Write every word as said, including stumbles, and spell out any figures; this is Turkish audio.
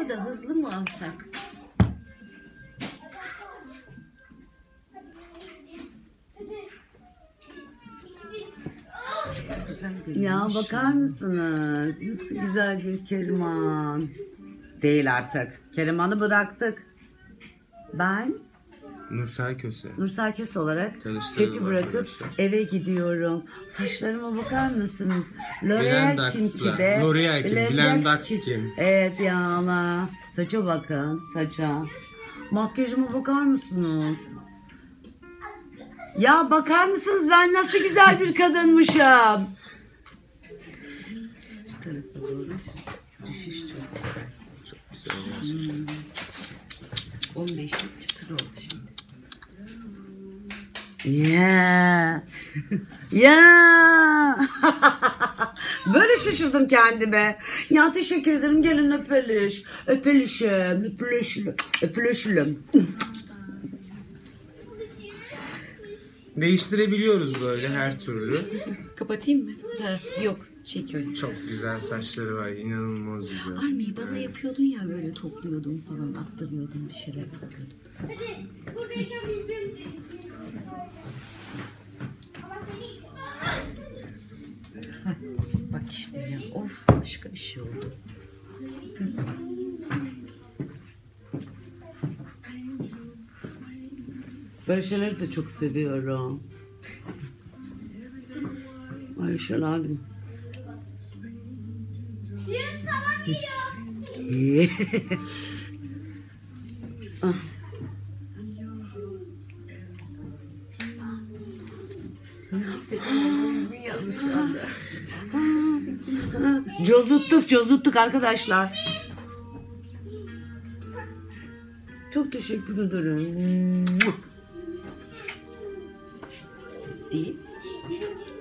Acaba da hızlı mı alsak? Ya bakar mısınız? Nasıl güzel bir Keriman. Değil artık. Keriman'ı bıraktık. Ben Nursel Köse. Nursel Köse olarak Tanıştıralım seti bırakıp arkadaşlar. eve gidiyorum. Saçlarıma bakar mısınız? Bülent L'Oreal Aks'la. Kimki'de. L'Oreal kim? Bülent Bülent Aks Aks kim? kim? Evet ya Allah. Saça bakın. Saça. Makyajıma bakar mısınız? Ya bakar mısınız ben nasıl güzel bir kadınmışım. Şu tarafa doğru düşüş çok güzel. Çok güzel olmuş. Hmm. on beşlik çıtır oldu şimdi. Yeah. Yeah. Böyle şaşırdım kendime. Ya teşekkür ederim. Gelin öpeliş. Öpelişim. Öpelişim. Öpelişim. Değiştirebiliyoruz böyle her türlü. Kapatayım mı? Ha, yok. Çekiyorum. Çok güzel saçları var. İnanılmaz güzel. Army bana Evet. yapıyordun ya böyle topluyordum falan attırıyordum bir şeyler yapıyordum. Hadi buradayken birbirimizi. Bak işte ya of başka bir şey oldu. Böyle şeyleri de çok seviyorum. Ayşen abim. Yunus sabah geliyor. Ah. Cozuttuk cozuttuk arkadaşlar. Çok teşekkür ederim. Değil.